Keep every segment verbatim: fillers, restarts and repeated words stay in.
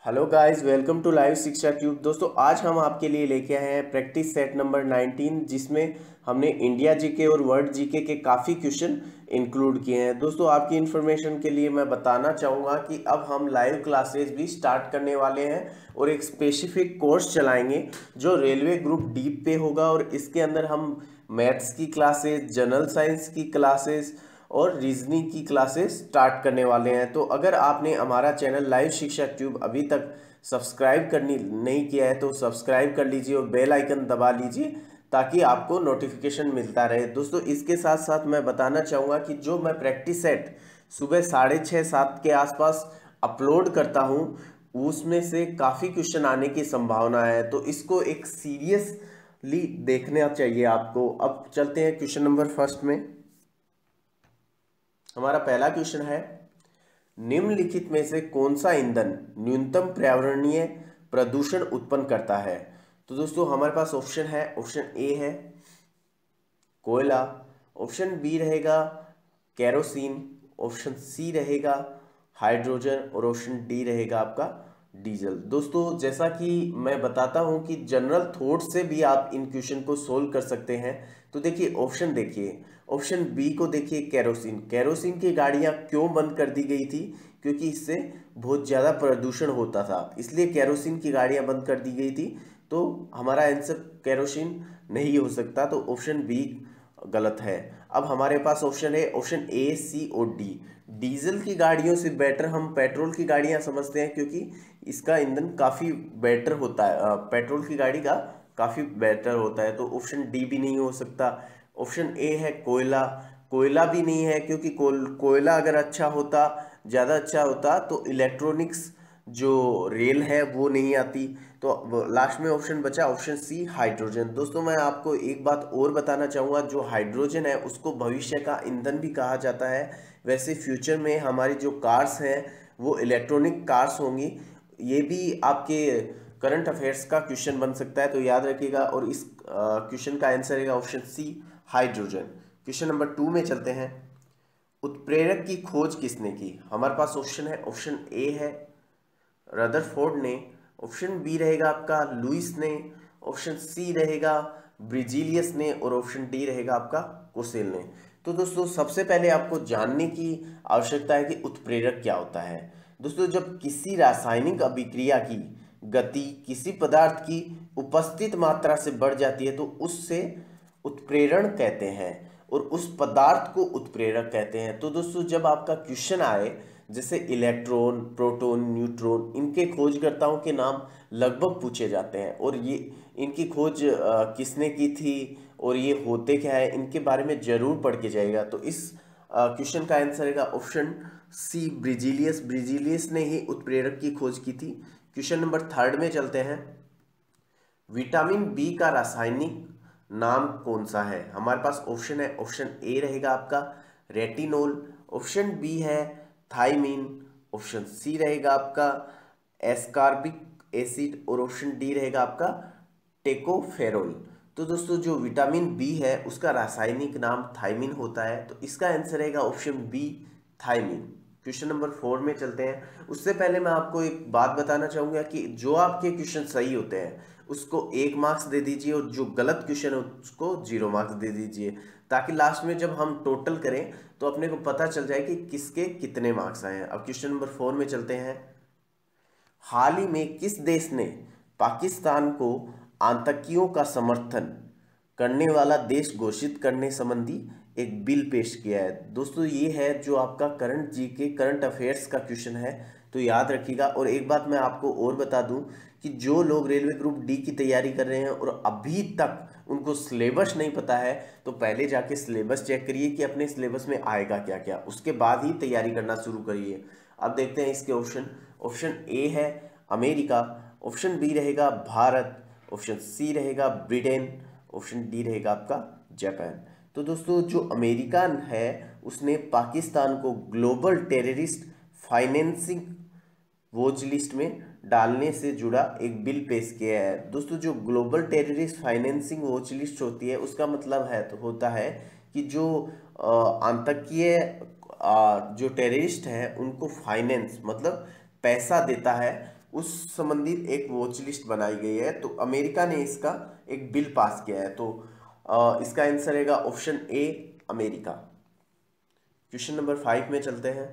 Hello guys, welcome to live Shiksha tube. दोस्तों, आज हम आपके लिए लेके आए हैं प्रैक्टिस सेट नंबर नाइनटीन, जिसमें हमने इंडिया जीके और वर्ल्ड जीके के काफ़ी क्वेश्चन इंक्लूड किए हैं। दोस्तों, आपकी इन्फॉर्मेशन के लिए मैं बताना चाहूँगा कि अब हम लाइव क्लासेस भी स्टार्ट करने वाले हैं और एक स्पेसिफिक कोर्स चलाएंगे जो रेलवे ग्रुप डी पे होगा। और इसके अंदर हम मैथ्स की क्लासेस, जनरल साइंस की क्लासेस और रीजनिंग की क्लासेस स्टार्ट करने वाले हैं। तो अगर आपने हमारा चैनल लाइव शिक्षा ट्यूब अभी तक सब्सक्राइब करनी नहीं किया है तो सब्सक्राइब कर लीजिए और बेल आइकन दबा लीजिए ताकि आपको नोटिफिकेशन मिलता रहे। दोस्तों, इसके साथ साथ मैं बताना चाहूँगा कि जो मैं प्रैक्टिस सेट सुबह साढ़े छः सात के आसपास अपलोड करता हूँ उसमें से काफ़ी क्वेश्चन आने की संभावना है, तो इसको एक सीरियसली देखना चाहिए आपको। अब चलते हैं क्वेश्चन नंबर फर्स्ट में। हमारा पहला क्वेश्चन है, निम्नलिखित में से कौन सा ईंधन न्यूनतम पर्यावरणीय प्रदूषण उत्पन्न करता है? तो दोस्तों, हमारे पास ऑप्शन है, ऑप्शन ए है कोयला, ऑप्शन बी रहेगा केरोसिन, ऑप्शन सी रहेगा हाइड्रोजन और ऑप्शन डी रहेगा आपका डीजल। दोस्तों, जैसा कि मैं बताता हूं कि जनरल थॉट से भी आप इन क्वेश्चन को सोल्व कर सकते हैं। तो देखिए, ऑप्शन देखिए, ऑप्शन बी को देखिए, केरोसिन। केरोसिन की गाड़ियां क्यों बंद कर दी गई थी? क्योंकि इससे बहुत ज़्यादा प्रदूषण होता था, इसलिए केरोसिन की गाड़ियां बंद कर दी गई थी। तो हमारा आंसर केरोसिन नहीं हो सकता, तो ऑप्शन बी गलत है। अब हमारे पास ऑप्शन है, ऑप्शन ए, सी और डी। डीजल की गाड़ियों से बेटर हम पेट्रोल की गाड़ियां समझते हैं, क्योंकि इसका ईंधन काफ़ी बेटर होता है, पेट्रोल की गाड़ी का काफ़ी बेटर होता है। तो ऑप्शन डी भी नहीं हो सकता। ऑप्शन ए है कोयला। कोयला भी नहीं है, क्योंकि कोयला अगर अच्छा होता, ज़्यादा अच्छा होता, तो इलेक्ट्रॉनिक्स जो रेल है वो नहीं आती। तो लास्ट में ऑप्शन बचा ऑप्शन सी, हाइड्रोजन। दोस्तों, मैं आपको एक बात और बताना चाहूँगा, जो हाइड्रोजन है उसको भविष्य का ईंधन भी कहा जाता है। वैसे फ्यूचर में हमारी जो कार्स हैं वो इलेक्ट्रॉनिक कार्स होंगी। ये भी आपके करंट अफेयर्स का क्वेश्चन बन सकता है, तो याद रखिएगा। और इस क्वेश्चन का आंसर है option C, hydrogen. Question number two में चलते हैं। उत्प्रेरक की खोज किसने की? हमारे पास ऑप्शन है, ऑप्शन ए है रदरफोर्ड ने, ऑप्शन बी रहेगा आपका लुइस ने, ऑप्शन सी रहेगा ब्रिजिलियस ने और ऑप्शन डी रहेगा आपका कोसेल ने। तो दोस्तों, सबसे पहले आपको जानने की आवश्यकता है कि उत्प्रेरक क्या होता है। दोस्तों, जब किसी रासायनिक अभिक्रिया की गति किसी पदार्थ की उपस्थित मात्रा से बढ़ जाती है तो उससे उत्प्रेरण कहते हैं और उस पदार्थ को उत्प्रेरक कहते हैं। तो दोस्तों, जब आपका क्वेश्चन आए जैसे इलेक्ट्रॉन, प्रोटॉन, न्यूट्रॉन, इनके खोजकर्ताओं के नाम लगभग पूछे जाते हैं और ये इनकी खोज अ, किसने की थी और ये होते क्या है, इनके बारे में जरूर पढ़ के जाएगा। तो इस क्वेश्चन का आंसर है ऑप्शन सी, ब्रिजिलियस। ब्रिजिलियस ने ही उत्प्रेरक की खोज की थी। क्वेश्चन नंबर थर्ड में चलते हैं। विटामिन बी का रासायनिक नाम कौन सा है? हमारे पास ऑप्शन है, ऑप्शन ए रहेगा आपका रेटिनोल, ऑप्शन बी है थाइमिन, ऑप्शन सी रहेगा आपका एस्कॉर्बिक एसिड और ऑप्शन डी रहेगा आपका टेकोफेरोल। तो दोस्तों, जो विटामिन बी है उसका रासायनिक नाम थाइमिन होता है, तो इसका आंसर रहेगा option B, thiamine. Question number four में चलते हैं। उससे पहले मैं आपको एक बात बताना चाहूंगा कि जो आपके क्वेश्चन सही होते हैं उसको एक मार्क्स दे दीजिए और जो गलत क्वेश्चन है उसको जीरो मार्क्स दे दीजिए, ताकि लास्ट में जब हम टोटल करें तो अपने को पता चल जाए कि किसके कितने मार्क्स आए हैं। अब क्वेश्चन नंबर फोर में चलते हैं। हाल ही में किस देश ने पाकिस्तान को आतंकियों का समर्थन करने वाला देश घोषित करने संबंधी एक बिल पेश किया है? दोस्तों, ये है जो आपका करंट जी के करंट अफेयर्स का क्वेश्चन है, तो याद रखिएगा। और एक बात मैं आपको और बता दूं कि जो लोग रेलवे ग्रुप डी की तैयारी कर रहे हैं और अभी तक उनको सिलेबस नहीं पता है, तो पहले जाके सिलेबस चेक करिए कि अपने सिलेबस में आएगा क्या क्या, उसके बाद ही तैयारी करना शुरू करिए। अब देखते हैं इसके ऑप्शन। ऑप्शन ए है अमेरिका, ऑप्शन बी रहेगा भारत, ऑप्शन सी रहेगा ब्रिटेन, ऑप्शन डी रहेगा आपका जापान। तो दोस्तों, जो अमेरिका है उसने पाकिस्तान को global terrorist financing watch list में डालने से जुड़ा एक बिल पेश किया है। दोस्तों, जो global terrorist financing watch list होती है उसका मतलब है तो होता है कि जो आतंकीय जो टेररिस्ट है उनको फाइनेंस मतलब पैसा देता है उस संबंधित एक वॉच लिस्ट बनाई गई है। तो अमेरिका ने इसका एक बिल पास किया है। तो आ, इसका आंसर रहेगा option A America. Question number five में चलते हैं।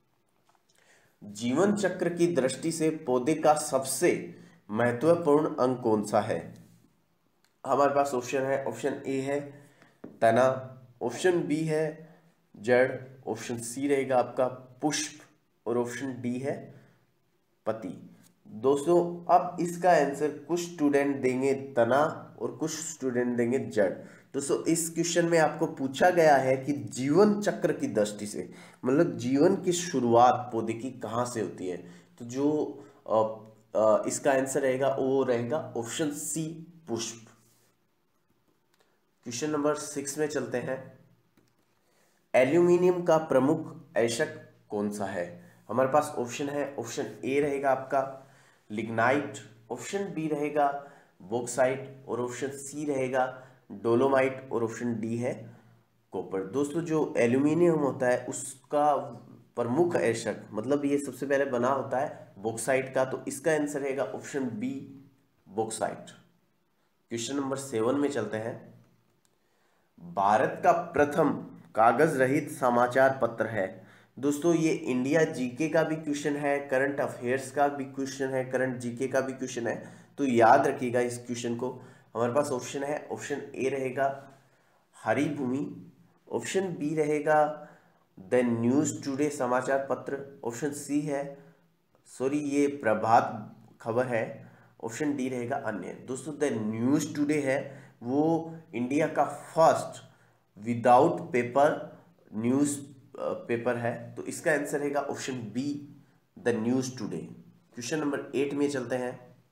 जीवन चक्र की दृष्टि से पौधे का सबसे महत्वपूर्ण अंग कौन सा है? हमारे पास ऑप्शन है, ऑप्शन ए है तना, ऑप्शन बी है जड़, ऑप्शन सी रहेगा आपका पुष्प और ऑप्शन डी है पति। दोस्तों अब इसका आंसर कुछ स्टूडेंट देंगे तना और कुछ स्टूडेंट देंगे जड़। दोस्तों इस क्वेश्चन में आपको पूछा गया है कि जीवन चक्र की दृष्टि से, मतलब जीवन की शुरुआत पौधे की कहाँ से होती है। तो जो आ, आ, इसका आंसर रहेगा वो रहेगा ऑप्शन सी पुष्प। क्वेश्चन नंबर सिक्स में चलते हैं। एल्यूमिनियम का प्रमुख ऐशक कौन सा है? हमारे पास ऑप्शन है, ऑप्शन ए रहेगा आपका लिग्नाइट, ऑप्शन बी रहेगा बॉक्साइट और ऑप्शन सी रहेगा डोलोमाइट और ऑप्शन डी है कॉपर। दोस्तों जो एल्यूमिनियम होता है उसका प्रमुख ऐशक, मतलब ये सबसे पहले बना होता है बॉक्साइट का, तो इसका आंसर रहेगा option B bauxite. Question number seven में चलते हैं। भारत का प्रथम कागज रहित समाचार पत्र है। दोस्तों ये इंडिया जीके का भी क्वेश्चन है, करंट अफेयर्स का भी क्वेश्चन है, करंट जीके का भी क्वेश्चन है, तो याद रखिएगा इस क्वेश्चन को। हमारे पास ऑप्शन है, ऑप्शन ए रहेगा हरिभूमि, ऑप्शन बी रहेगा द न्यूज टुडे समाचार पत्र, ऑप्शन सी है सॉरी ये प्रभात खबर है, ऑप्शन डी रहेगा अन्य। दोस्तों द न्यूज टुडे है वो इंडिया का first without paper newspaper है, तो इसका आंसर रहेगा option B the news today. Question number eight में चलते हैं।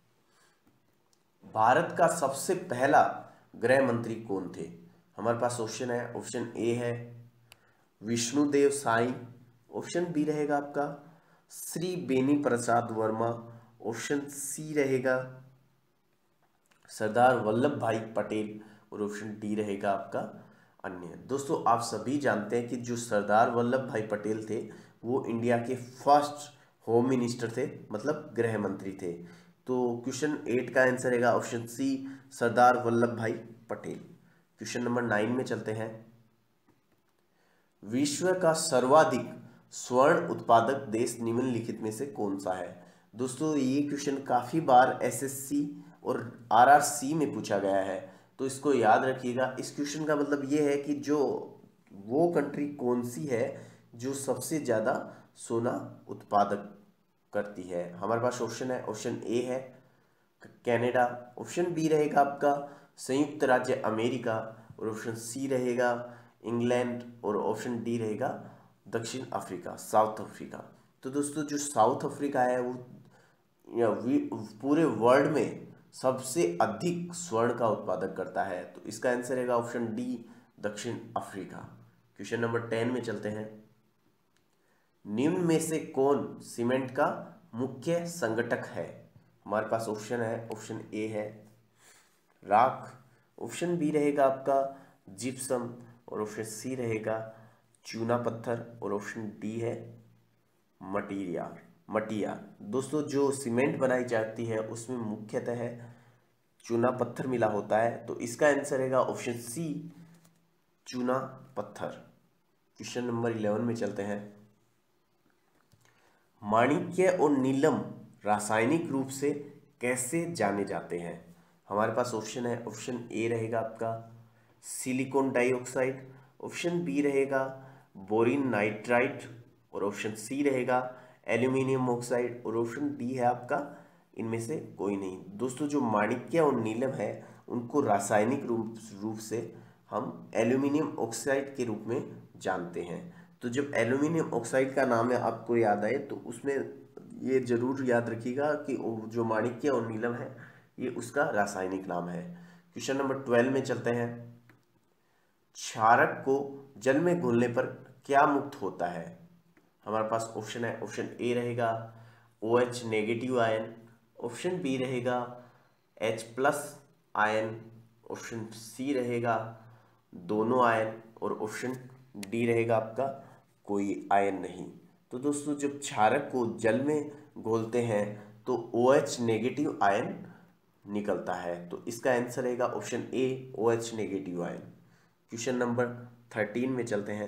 भारत का सबसे पहला गृह मंत्री कौन थे? हमारे पास ऑप्शन है, ऑप्शन ए है विष्णुदेव साई, ऑप्शन बी रहेगा आपका श्री बेनी प्रसाद वर्मा, ऑप्शन सी रहेगा सरदार वल्लभ भाई पटेल और ऑप्शन डी रहेगा आपका अन्य। दोस्तों आप सभी जानते हैं कि जो सरदार वल्लभ भाई पटेल थे वो इंडिया के फर्स्ट होम मिनिस्टर थे, मतलब गृह मंत्री थे। तो क्वेश्चन एट का आंसर रहेगा option C Sardar Vallabh Bhai Patel. Question number nine में चलते हैं। विश्व का सर्वाधिक स्वर्ण उत्पादक देश निम्नलिखित में से कौन सा है? दोस्तों ये क्वेश्चन काफी बार एसएससी और आरआरसी में पूछा गया है, तो इसको याद रखिएगा। इस क्वेश्चन का मतलब ये है कि जो वो कंट्री कौन सी है जो सबसे ज़्यादा सोना उत्पादक करती है। हमारे पास ऑप्शन है, ऑप्शन ए है कनाडा, ऑप्शन बी रहेगा आपका संयुक्त राज्य अमेरिका और ऑप्शन सी रहेगा इंग्लैंड और ऑप्शन डी रहेगा दक्षिण अफ्रीका, साउथ अफ्रीका। तो दोस्तों जो साउथ अफ्रीका है वो पूरे वर्ल्ड में सबसे अधिक स्वर्ण का उत्पादक करता है, तो इसका आंसर रहेगा ऑप्शन डी दक्षिण अफ्रीका। क्वेश्चन नंबर टेन में चलते हैं। निम्न में से कौन सीमेंट का मुख्य संगठक है? हमारे पास ऑप्शन है, ऑप्शन ए है राख, ऑप्शन बी रहेगा आपका जिप्सम और ऑप्शन सी रहेगा चूना पत्थर और ऑप्शन डी है मटीरियल मटिया। दोस्तों जो सीमेंट बनाई जाती है उसमें मुख्यतः है चूना पत्थर मिला होता है, तो इसका आंसर रहेगा ऑप्शन सी चूना पत्थर। क्वेश्चन नंबर इलेवन में चलते हैं। माणिक्य और नीलम रासायनिक रूप से कैसे जाने जाते हैं? हमारे पास ऑप्शन है, ऑप्शन ए रहेगा आपका सिलिकॉन डाइऑक्साइड, ऑप्शन बी रहेगा बोरिन नाइट्राइट और ऑप्शन सी रहेगा एल्यूमिनियम ऑक्साइड और ऑप्शन डी है आपका इनमें से कोई नहीं। दोस्तों जो माणिक्य और नीलम है उनको रासायनिक रूप रूप से हम एल्यूमिनियम ऑक्साइड के रूप में जानते हैं। तो जब एल्यूमिनियम ऑक्साइड का नाम है आपको याद आए तो उसमें ये जरूर याद रखिएगा कि जो माणिक्य और नीलम है ये उसका रासायनिक नाम है। क्वेश्चन नंबर ट्वेल्व में चलते हैं। क्षारक को जल में घुलने पर क्या मुक्त होता है? हमारे पास ऑप्शन है, ऑप्शन ए रहेगा O H negative ion, option B रहेगा H plus ion, option C रहेगा दोनों आयन और ऑप्शन डी रहेगा आपका कोई आयन नहीं। तो दोस्तों जब क्षारक को जल में घोलते हैं तो OH नेगेटिव आयन निकलता है। तो इसका आंसर रहेगा option A, OH negative ion. Question number thirteen में चलते हैं।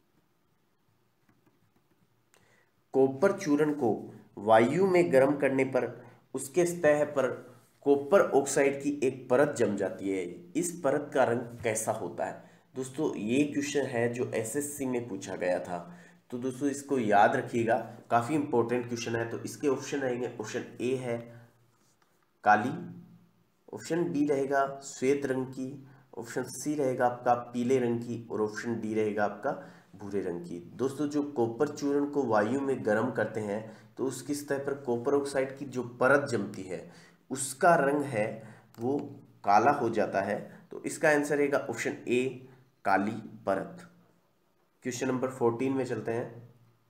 कॉपर चूर्ण को वायु में गर्म करने पर उसके सतह पर कॉपर ऑक्साइड की एक परत जम जाती है। इस परत का रंग कैसा होता है? दोस्तों ये क्वेश्चन है जो एसएससी में पूछा गया था, तो दोस्तों इसको याद रखिएगा, काफी इंपॉर्टेंट क्वेश्चन है। तो इसके ऑप्शन रहेंगे, ऑप्शन ए है काली, ऑप्शन बी रहेगा श्वेत रंग की, ऑप्शन सी रहेगा आपका पीले रंग की, और ऑप्शन डी रहेगा आपका भूरे रंग की। दोस्तों जो कॉपर चूर्ण को वायु में गर्म करते हैं तो उसकी सतह पर कॉपर ऑक्साइड की जो परत जमती है उसका रंग है वो काला हो जाता है। तो इसका आंसर रहेगा ऑप्शन ए, काली परत। क्वेश्चन नंबर फोर्टीन में चलते हैं।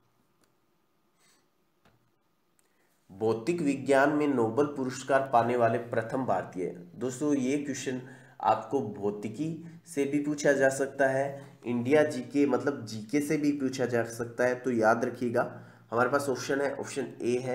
भौतिक विज्ञान में नोबेल पुरस्कार पाने वाले प्रथम भारतीय। दोस्तों ये क्वेश्चन आपको भौतिकी से भी पूछा जा सकता है, इंडिया जीके मतलब जीके से भी पूछा जा सकता है। तो याद रखिएगा, हमारे पास ऑप्शन है, ऑप्शन ए है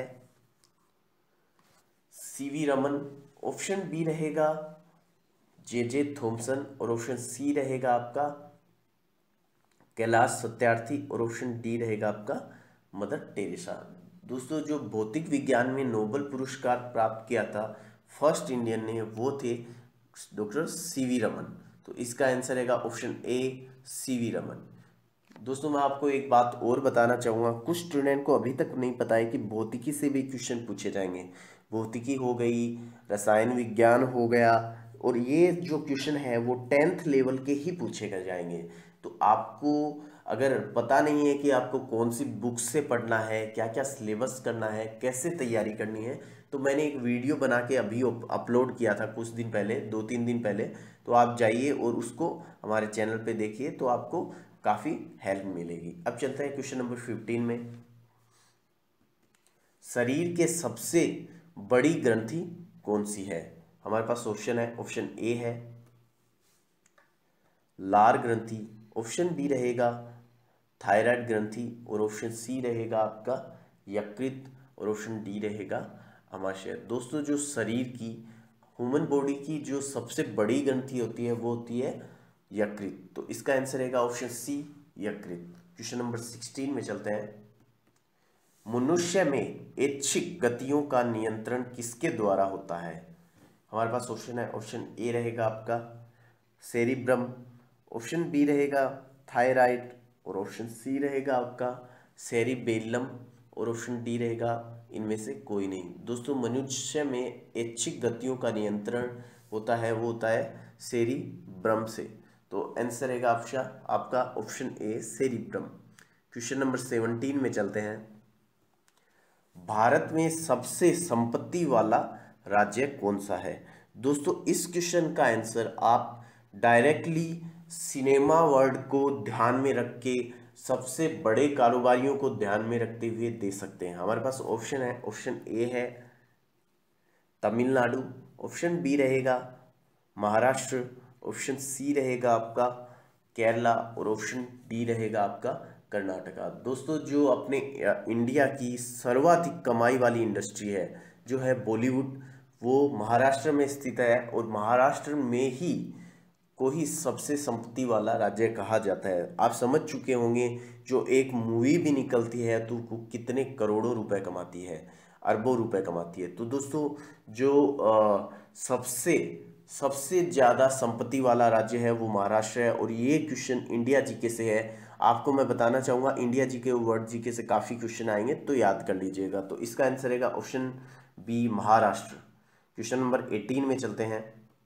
सीवी रमन, ऑप्शन बी रहेगा जे जे थॉमसन, और ऑप्शन सी रहेगा आपका कैलाश सत्यार्थी, और ऑप्शन डी रहेगा आपका मदर टेरेसा। दोस्तों जो भौतिक विज्ञान में नोबेल पुरस्कार प्राप्त किया था फर्स्ट इंडियन ने, वो थे डॉक्टर सीवी रमन। तो इसका आंसर रहेगा ऑप्शन ए, सीवी रमन। दोस्तों मैं आपको एक बात और बताना चाहूँगा, कुछ स्टूडेंट को अभी तक नहीं पता है कि भौतिकी से भी क्वेश्चन पूछे जाएंगे। भौतिकी हो गई, रसायन विज्ञान हो गया, और ये जो क्वेश्चन है वो टेंथ लेवल के ही पूछे जाएंगे। तो आपको अगर पता नहीं है कि आपको कौन सी बुक से पढ़ना है, क्या क्या सिलेबस करना है, कैसे तैयारी करनी है, तो मैंने एक वीडियो बना के अभी अपलोड किया था कुछ दिन पहले, दो तीन दिन पहले। तो आप जाइए और उसको हमारे चैनल पे देखिए, तो आपको काफ़ी हेल्प मिलेगी। अब चलते हैं क्वेश्चन नंबर फिफ्टीन में। शरीर के सबसे बड़ी ग्रंथि कौन सी है? हमारे पास ऑप्शन है, ऑप्शन ए है लार ग्रंथि, ऑप्शन बी रहेगा थायराइड ग्रंथि, और ऑप्शन सी रहेगा आपका यकृत, और ऑप्शन डी रहेगा अमाशय। दोस्तों जो शरीर की ह्यूमन बॉडी की जो सबसे बड़ी ग्रंथि होती है वो होती है यकृत। तो इसका आंसर रहेगा ऑप्शन सी, यकृत। क्वेश्चन नंबर सिक्सटीन में चलते हैं। मनुष्य में ऐच्छिक गतियों का नियंत्रण किसके द्वारा होता है? हमारे पास ऑप्शन है, ऑप्शन ए रहेगा आपका सेरिब्रम, ऑप्शन बी रहेगा थायराइड, और ऑप्शन सी रहेगा आपका सेरिबेलम, और ऑप्शन डी रहेगा इनमें से कोई नहीं। दोस्तों मनुष्य में ऐच्छिक गतियों का नियंत्रण होता है वो होता है सेरिब्रम से। तो आंसर रहेगा आपका आपका option A, cerebrum. Question number seventeen में चलते हैं। भारत में सबसे संपत्ति वाला राज्य कौन सा है? दोस्तों इस क्वेश्चन का आंसर आप डायरेक्टली सिनेमा वर्ल्ड को ध्यान में रख के, सबसे बड़े कारोबारियों को ध्यान में रखते हुए दे सकते हैं। हमारे पास ऑप्शन है, ऑप्शन ए है तमिलनाडु, ऑप्शन बी रहेगा महाराष्ट्र, ऑप्शन सी रहेगा आपका केरला, और ऑप्शन डी रहेगा आपका कर्नाटका। दोस्तों जो अपने इंडिया की सर्वाधिक कमाई वाली इंडस्ट्री है जो है बॉलीवुड, वो महाराष्ट्र में स्थित है, और महाराष्ट्र में ही को ही सबसे संपत्ति वाला राज्य कहा जाता है। आप समझ चुके होंगे जो एक मूवी भी निकलती है तो वो कितने करोड़ों रुपए कमाती है, अरबों रुपए कमाती है। तो दोस्तों जो आ, सबसे सबसे ज़्यादा संपत्ति वाला राज्य है वो महाराष्ट्र है, और ये क्वेश्चन इंडिया जीके से है। आपको मैं बताना चाहूँगा इंडिया जीके और वर्ल्ड जीके से काफ़ी क्वेश्चन आएंगे, तो याद कर लीजिएगा। तो इसका आंसर रहेगा option B, Maharashtra. Question number eighteen में चलते हैं।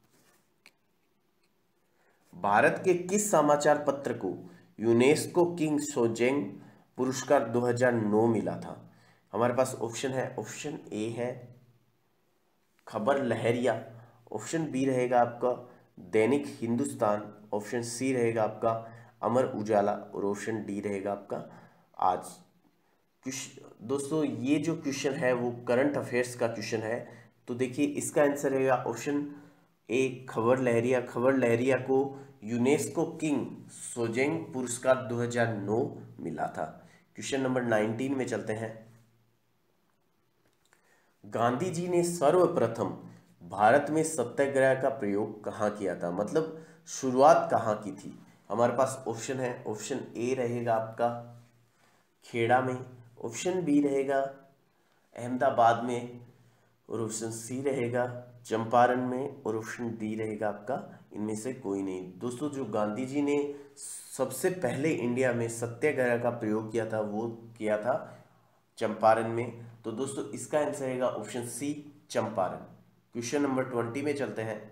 भारत के किस समाचार पत्र को यूनेस्को किंग सोजेंग पुरस्कार दो हज़ार नौ मिला था? हमारे पास ऑप्शन है, ऑप्शन ए है खबर लहरिया, ऑप्शन बी रहेगा आपका दैनिक हिंदुस्तान, ऑप्शन सी रहेगा आपका अमर उजाला, और ऑप्शन डी रहेगा आपका आज। दोस्तों ये जो क्वेश्चन है वो करंट अफेयर्स का क्वेश्चन है। तो देखिए इसका आंसर रहेगा ऑप्शन ए, खबर लहरिया। खबर लहरिया को यूनेस्को किंग सोजेंग पुरस्कार दो हज़ार नौ मिला था। क्वेश्चन नंबर नाइनटीन में चलते हैं। गांधी जी ने सर्वप्रथम भारत में सत्याग्रह का प्रयोग कहाँ किया था, मतलब शुरुआत कहाँ की थी। हमारे पास ऑप्शन है, ऑप्शन ए रहेगा आपका खेड़ा में, ऑप्शन बी रहेगा अहमदाबाद में, और ऑप्शन सी रहेगा चंपारण में, और ऑप्शन डी रहेगा आपका इनमें से कोई नहीं। दोस्तों जो गांधी जी ने सबसे पहले इंडिया में सत्याग्रह का प्रयोग किया था वो किया था चंपारण में। तो दोस्तों इसका आंसर रहेगा option C Champaran. Question number twenty में चलते हैं।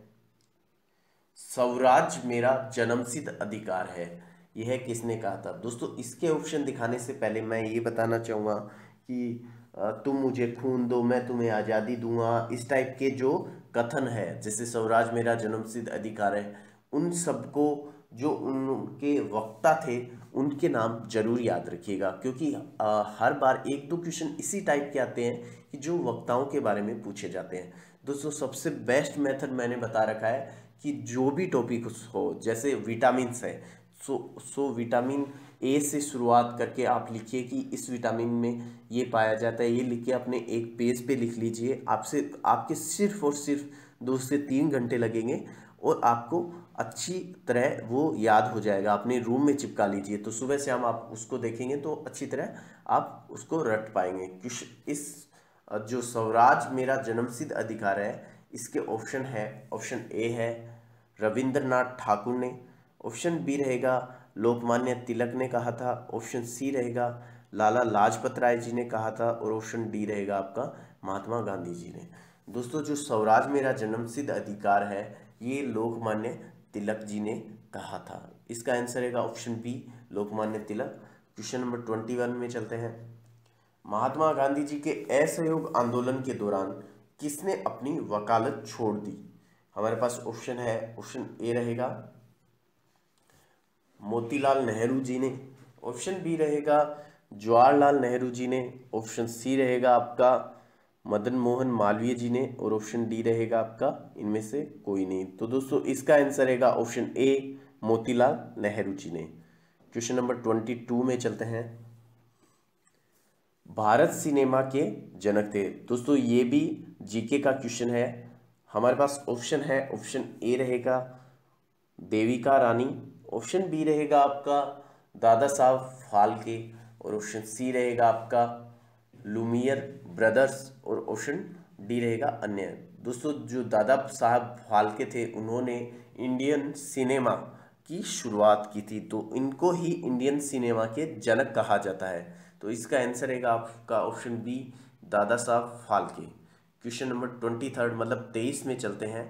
स्वराज मेरा जन्मसिद्ध अधिकार है, यह किसने कहा था। दोस्तों इसके ऑप्शन दिखाने से पहले मैं ये बताना चाहूँगा कि तुम मुझे खून दो मैं तुम्हें आज़ादी दूंगा, इस टाइप के जो कथन है जैसे स्वराज मेरा जन्मसिद्ध अधिकार है, उन सबको जो उनके वक्ता थे उनके नाम जरूर याद रखिएगा, क्योंकि आ, हर बार एक दो क्वेश्चन इसी टाइप के आते हैं कि जो वक्ताओं के बारे में पूछे जाते हैं। दोस्तों सबसे बेस्ट मेथड मैंने बता रखा है कि जो भी टॉपिक हो, जैसे विटामिन्स है, सो सो विटामिन ए से शुरुआत करके आप लिखिए कि इस विटामिन में ये पाया जाता है, ये लिख के अपने एक पेज पे लिख लीजिए। आपसे आपके सिर्फ और सिर्फ दो से तीन घंटे लगेंगे और आपको अच्छी तरह वो याद हो जाएगा। अपने रूम में चिपका लीजिए, तो सुबह शाम आप उसको देखेंगे तो अच्छी तरह आप उसको रट पाएंगे। कुछ इस जो स्वराज मेरा जन्मसिद्ध अधिकार है, इसके ऑप्शन है, ऑप्शन ए है रविंद्रनाथ ठाकुर ने, ऑप्शन बी रहेगा लोकमान्य तिलक ने कहा था, ऑप्शन सी रहेगा लाला लाजपत राय जी ने कहा था, और ऑप्शन डी रहेगा आपका महात्मा गांधी जी ने। दोस्तों जो स्वराज मेरा जन्मसिद्ध अधिकार है ये लोकमान्य तिलक जी ने कहा था। इसका आंसर रहेगा option B Lokmanya Tilak. Question number twenty one में चलते हैं। महात्मा गांधी जी के असहयोग आंदोलन के दौरान किसने अपनी वकालत छोड़ दी। हमारे पास ऑप्शन है, ऑप्शन ए रहेगा मोतीलाल नेहरू जी ने, ऑप्शन बी रहेगा जवाहरलाल नेहरू जी ने, ऑप्शन सी रहेगा आपका मदन मोहन मालवीय जी ने, और ऑप्शन डी रहेगा आपका इनमें से कोई नहीं। तो दोस्तों इसका आंसर रहेगा ऑप्शन ए मोतीलाल नेहरू जी ने। क्वेश्चन नंबर ट्वेंटी टू में चलते हैं। भारत सिनेमा के जनक थे। दोस्तों ये भी जीके का क्वेश्चन है। हमारे पास ऑप्शन है, ऑप्शन ए रहेगा देविका रानी, ऑप्शन बी रहेगा आपका दादा साहब फाल्के, और ऑप्शन सी रहेगा आपका लुमियर ब्रदर्स, और ऑप्शन डी रहेगा अन्य। दोस्तों जो दादा साहब फाल्के थे उन्होंने इंडियन सिनेमा की शुरुआत की थी, तो इनको ही इंडियन सिनेमा के जनक कहा जाता है। तो इसका आंसर रहेगा आपका option B Dada Saheb Phalke. Question number twenty third मतलब तेईस में चलते हैं।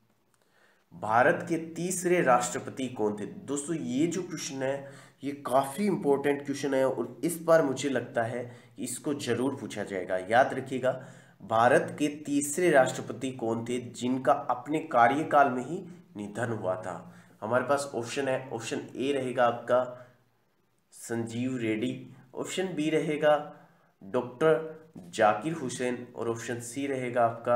भारत के तीसरे राष्ट्रपति कौन थे। दोस्तों ये जो क्वेश्चन है ये काफ़ी इंपॉर्टेंट क्वेश्चन है और इस बार मुझे लगता है कि इसको जरूर पूछा जाएगा। याद रखिएगा, भारत के तीसरे राष्ट्रपति कौन थे जिनका अपने कार्यकाल में ही निधन हुआ था। हमारे पास ऑप्शन है, ऑप्शन ए रहेगा आपका संजीव रेड्डी, ऑप्शन बी रहेगा डॉक्टर जाकिर हुसैन, और ऑप्शन सी रहेगा आपका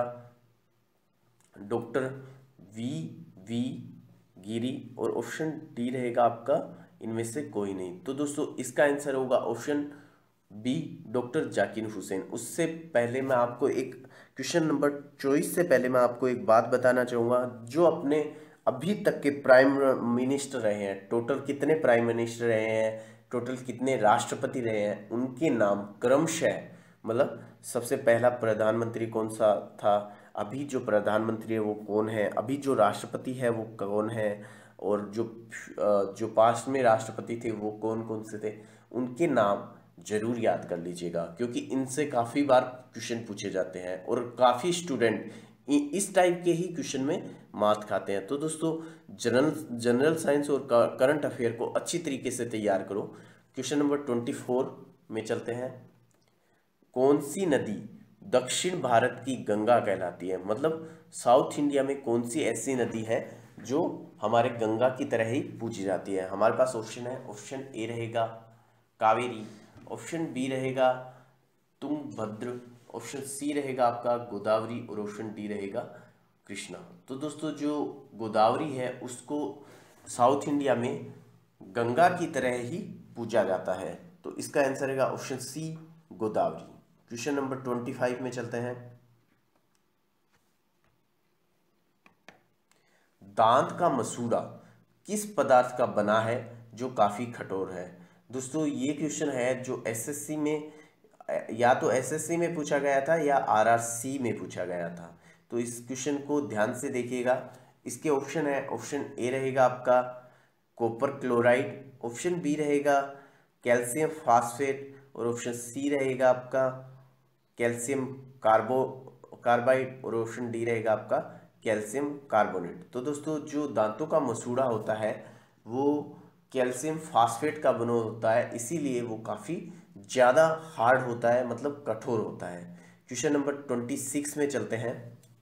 डॉक्टर वी वी गिरी, और ऑप्शन डी रहेगा आपका इनमें से कोई नहीं। तो दोस्तों इसका आंसर होगा option B doctor Zakir Hussain. उससे पहले मैं आपको एक क्वेश्चन नंबर चौबीस से पहले मैं आपको एक बात बताना चाहूँगा। जो अपने अभी तक के प्राइम मिनिस्टर रहे हैं, टोटल कितने प्राइम मिनिस्टर रहे हैं, टोटल कितने राष्ट्रपति रहे हैं, उनके नाम क्रमशः, मतलब सबसे पहला प्रधानमंत्री कौन सा था, अभी जो प्रधानमंत्री है वो कौन है, अभी जो राष्ट्रपति है वो कौन है, और जो जो पास्ट में राष्ट्रपति थे वो कौन कौन से थे, उनके नाम जरूर याद कर लीजिएगा, क्योंकि इनसे काफ़ी बार क्वेश्चन पूछे जाते हैं और काफ़ी स्टूडेंट इस टाइप के ही क्वेश्चन में मात खाते हैं। तो दोस्तों जनरल जनरल साइंस और करंट अफेयर को अच्छी तरीके से तैयार करो। क्वेश्चन नंबर ट्वेंटी फोर में चलते हैं। कौन सी नदी दक्षिण भारत की गंगा कहलाती है, मतलब साउथ इंडिया में कौन सी ऐसी नदी है जो हमारे गंगा की तरह ही पूजी जाती है। हमारे पास ऑप्शन है, ऑप्शन ए रहेगा कावेरी, ऑप्शन बी रहेगा तुंगभद्र, ऑप्शन सी रहेगा आपका गोदावरी, और ऑप्शन डी रहेगा कृष्णा। तो दोस्तों जो गोदावरी है उसको साउथ इंडिया में गंगा की तरह ही पूजा जाता है, तो इसका आंसर रहेगा option C Godavari. Question number twenty five में चलते हैं। दांत का मसूड़ा किस पदार्थ का बना है जो काफ़ी कठोर है। दोस्तों ये क्वेश्चन है जो एसएससी में, या तो एसएससी में पूछा गया था या आरआरसी में पूछा गया था। तो इस क्वेश्चन को ध्यान से देखिएगा। इसके ऑप्शन है, ऑप्शन ए रहेगा आपका कॉपर क्लोराइड, ऑप्शन बी रहेगा कैल्शियम फास्फेट, और ऑप्शन सी रहेगा आपका कैल्शियम कार्बो कार्बाइड, और ऑप्शन डी रहेगा आपका कैल्शियम कार्बोनेट। तो दोस्तों जो दांतों का मसूड़ा होता है वो कैल्शियम फास्फेट का बना होता है, इसीलिए वो काफ़ी ज़्यादा हार्ड होता है, मतलब कठोर होता है। क्वेश्चन नंबर ट्वेंटी सिक्स में चलते हैं।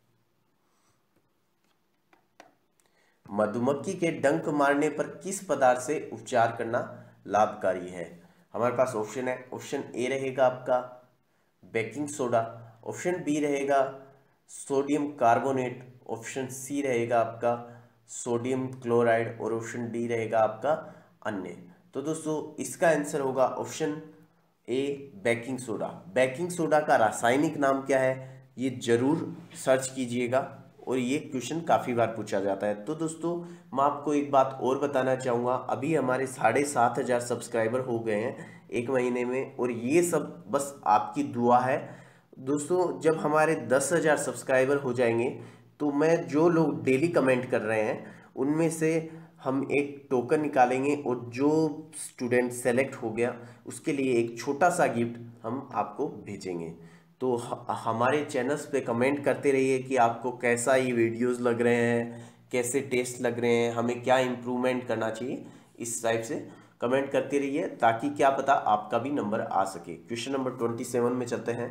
मधुमक्खी के डंक मारने पर किस पदार्थ से उपचार करना लाभकारी है। हमारे पास ऑप्शन है, ऑप्शन ए रहेगा आपका बेकिंग सोडा, ऑप्शन बी रहेगा सोडियम कार्बोनेट, ऑप्शन सी रहेगा आपका सोडियम क्लोराइड, और ऑप्शन डी रहेगा आपका अन्य। तो दोस्तों इसका आंसर होगा option A baking soda. Baking soda का रासायनिक नाम क्या है ये जरूर सर्च कीजिएगा, और ये क्वेश्चन काफ़ी बार पूछा जाता है। तो दोस्तों मैं आपको एक बात और बताना चाहूँगा, अभी हमारे साढ़े सात हज़ार सब्सक्राइबर हो गए हैं एक महीने में, और ये सब बस आपकी दुआ है। दोस्तों जब हमारे दस हज़ार सब्सक्राइबर हो जाएंगे तो मैं जो लोग डेली कमेंट कर रहे हैं उनमें से हम एक टोकन निकालेंगे, और जो स्टूडेंट सेलेक्ट हो गया उसके लिए एक छोटा सा गिफ्ट हम आपको भेजेंगे। तो हमारे चैनल्स पे कमेंट करते रहिए कि आपको कैसा ये वीडियोस लग रहे हैं, कैसे टेस्ट लग रहे हैं, हमें क्या इम्प्रूवमेंट करना चाहिए, इस टाइप से कमेंट करते रहिए, ताकि क्या पता आपका भी नंबर आ सके। क्वेश्चन नंबर ट्वेंटी सेवन में चलते हैं।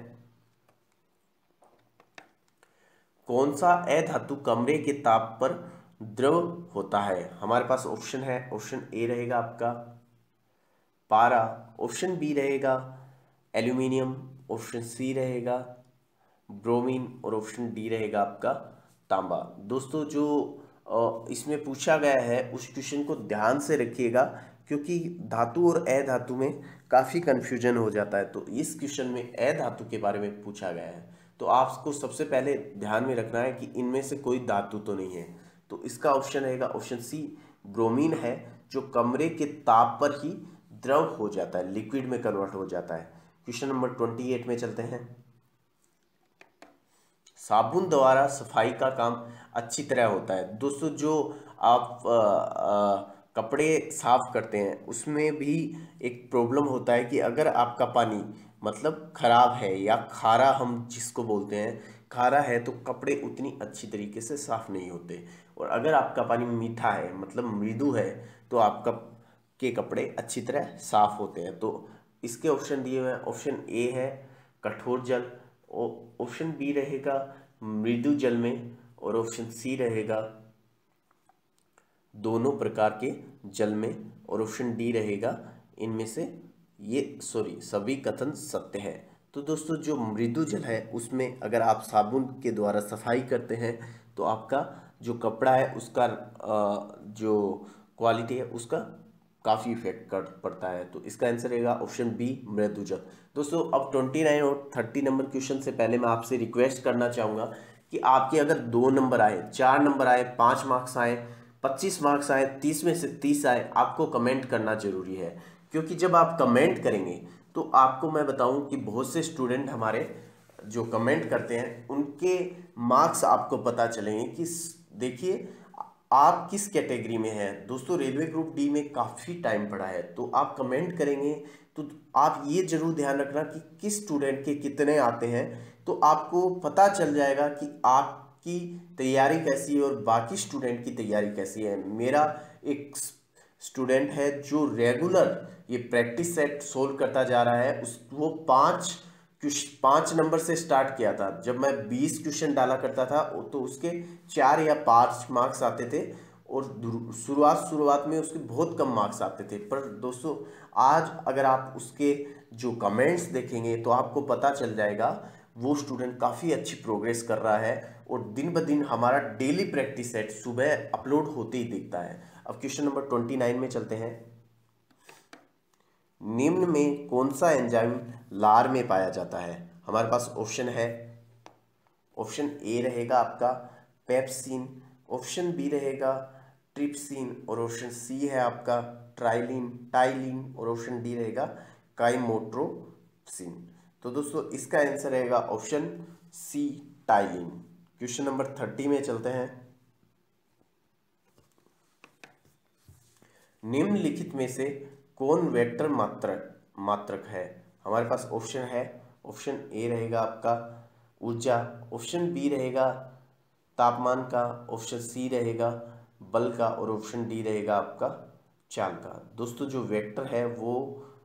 कौन सा अधातु कमरे के ताप पर द्रव होता है। हमारे पास ऑप्शन है, ऑप्शन ए रहेगा आपका पारा, ऑप्शन बी रहेगा एल्यूमिनियम, ऑप्शन सी रहेगा ब्रोमीन, और ऑप्शन डी रहेगा आपका तांबा। दोस्तों जो इसमें पूछा गया है उस क्वेश्चन को ध्यान से रखिएगा, क्योंकि धातु और अधातु में काफ़ी कन्फ्यूजन हो जाता है। तो इस क्वेश्चन में अधातु के बारे में पूछा गया है, तो आपको सबसे पहले ध्यान में रखना है कि इनमें से कोई धातु तो नहीं है। तो इसका ऑप्शन रहेगा ऑप्शन सी ब्रोमीन है, जो कमरे के ताप पर ही द्रव हो जाता है, लिक्विड में कन्वर्ट हो जाता है। क्वेश्चन नंबर ट्वेंटी एट में चलते हैं। साबुन द्वारा सफाई का काम अच्छी तरह होता है। दोस्तों जो आप आ, आ, कपड़े साफ करते हैं उसमें भी एक प्रॉब्लम होता है कि अगर आपका पानी मतलब खराब है या खारा, हम जिसको बोलते हैं खारा है, तो कपड़े उतनी अच्छी तरीके से साफ नहीं होते। और अगर आपका पानी मीठा है मतलब मृदु है, तो आपका के कपड़े अच्छी तरह साफ होते हैं। तो इसके ऑप्शन दिए हुए हैं, ऑप्शन ए है कठोर जल, ऑप्शन बी रहेगा मृदु जल में, और ऑप्शन सी रहेगा दोनों प्रकार के जल में, और ऑप्शन डी रहेगा इनमें से ये सॉरी सभी कथन सत्य है। तो दोस्तों जो मृदु जल है उसमें अगर आप साबुन के द्वारा सफाई करते हैं तो आपका जो कपड़ा है उसका जो क्वालिटी है उसका काफ़ी इफेक्ट कर पड़ता है। तो इसका आंसर रहेगा ऑप्शन बी मृदु जल। दोस्तों अब ट्वेंटी नाइन और थर्टी नंबर क्वेश्चन से पहले मैं आपसे रिक्वेस्ट करना चाहूँगा कि आपके अगर दो नंबर आए, चार नंबर आए, पाँच मार्क्स आए, पच्चीस मार्क्स आए, तीस में से तीस आए, आपको कमेंट करना जरूरी है। क्योंकि जब आप कमेंट करेंगे तो आपको मैं बताऊं कि बहुत से स्टूडेंट हमारे जो कमेंट करते हैं उनके मार्क्स आपको पता चलेंगे कि देखिए आप किस कैटेगरी में हैं। दोस्तों रेलवे ग्रुप डी में काफ़ी टाइम पड़ा है, तो आप कमेंट करेंगे तो आप ये जरूर ध्यान रखना कि किस स्टूडेंट के कितने आते हैं, तो आपको पता चल जाएगा कि आपकी तैयारी कैसी है और बाकी स्टूडेंट की तैयारी कैसी है। मेरा एक स्टूडेंट है जो रेगुलर ये प्रैक्टिस सेट सोल्व करता जा रहा है, उस वो पाँच पाँच नंबर से स्टार्ट किया था। जब मैं बीस क्वेश्चन डाला करता था तो उसके चार या पाँच मार्क्स आते थे, और शुरुआत शुरुआत में उसके बहुत कम मार्क्स आते थे। पर दोस्तों आज अगर आप उसके जो कमेंट्स देखेंगे तो आपको पता चल जाएगा वो स्टूडेंट काफ़ी अच्छी प्रोग्रेस कर रहा है, और दिन ब दिन हमारा डेली प्रैक्टिस सेट सुबह अपलोड होते ही दिखता है। अब क्वेश्चन नंबर ट्वेंटी नाइन में चलते हैं। निम्न में कौन सा एंजाइम लार में पाया जाता है। हमारे पास ऑप्शन है, ऑप्शन ए रहेगा आपका पेप्सिन, ऑप्शन बी रहेगा ट्रिप्सिन और ऑप्शन सी है आपका ट्राइलिन टाइलिन और ऑप्शन डी रहेगा काइमोट्रोप्सिन। तो दोस्तों इसका आंसर रहेगा option C ptyalin. Question number thirty में चलते हैं। निम्नलिखित में से कौन वेक्टर मात्रक मात्रक है? हमारे पास ऑप्शन है, ऑप्शन ए रहेगा आपका ऊर्जा, ऑप्शन बी रहेगा तापमान का, ऑप्शन सी रहेगा बल का और ऑप्शन डी रहेगा आपका चाल का। दोस्तों जो वेक्टर है वो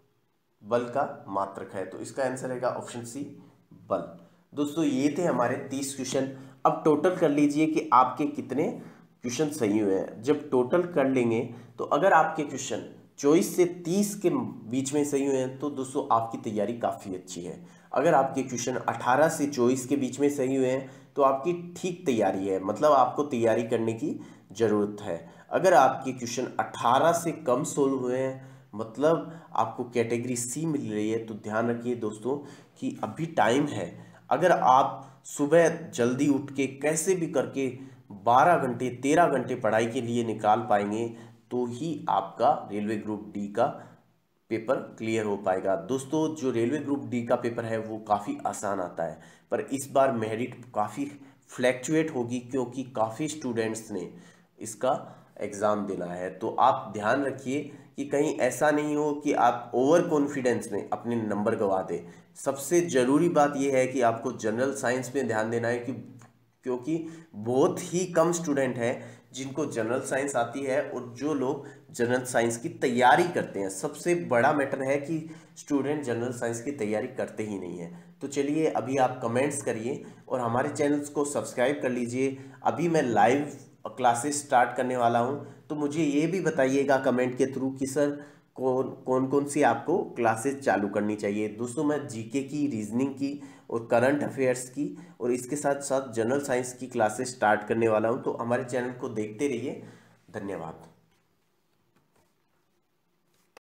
बल का मात्रक है, तो इसका आंसर रहेगा ऑप्शन सी बल। दोस्तों ये थे हमारे तीस क्वेश्चन। अब टोटल कर लीजिए कि आपके कितने क्वेश्चन सही हुए हैं। जब टोटल कर लेंगे तो अगर आपके क्वेश्चन चौबीस से तीस के बीच में सही हुए हैं तो दोस्तों आपकी तैयारी काफ़ी अच्छी है। अगर आपके क्वेश्चन अठारह से चौबीस के बीच में सही हुए हैं तो आपकी ठीक तैयारी है, मतलब आपको तैयारी करने की ज़रूरत है। अगर आपके क्वेश्चन अठारह से कम सोल्व हुए हैं मतलब आपको कैटेगरी सी मिल रही है, तो ध्यान रखिए दोस्तों कि अभी टाइम है। अगर आप सुबह जल्दी उठ के कैसे भी करके बारह घंटे तेरह घंटे पढ़ाई के लिए निकाल पाएंगे तो ही आपका रेलवे ग्रुप डी का पेपर क्लियर हो पाएगा। दोस्तों जो रेलवे ग्रुप डी का पेपर है वो काफ़ी आसान आता है, पर इस बार मेरिट काफ़ी फ्लैक्चुएट होगी क्योंकि काफ़ी स्टूडेंट्स ने इसका एग्ज़ाम देना है। तो आप ध्यान रखिए कि कहीं ऐसा नहीं हो कि आप ओवर कॉन्फिडेंस में अपने नंबर गंवा दें। सबसे ज़रूरी बात यह है कि आपको जनरल साइंस में ध्यान देना है कि क्योंकि बहुत ही कम स्टूडेंट हैं जिनको जनरल साइंस आती है और जो लोग जनरल साइंस की तैयारी करते हैं। सबसे बड़ा मैटर है कि स्टूडेंट जनरल साइंस की तैयारी करते ही नहीं है। तो चलिए अभी आप कमेंट्स करिए और हमारे चैनल्स को सब्सक्राइब कर लीजिए। अभी मैं लाइव क्लासेस स्टार्ट करने वाला हूं, तो मुझे ये भी बताइएगा कमेंट के थ्रू कि सर कौन कौन कौन सी आपको क्लासेस चालू करनी चाहिए। दोस्तों मैं जीके की, रीजनिंग की और करंट अफेयर्स की और इसके साथ साथ जनरल साइंस की क्लासेस स्टार्ट करने वाला हूं, तो हमारे चैनल को देखते रहिए। धन्यवाद।